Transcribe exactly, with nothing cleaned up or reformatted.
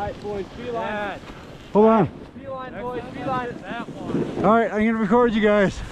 right, boys, beeline. Dad. Hold on. Beeline, boys, beeline. That one. All right, I'm gonna record you guys.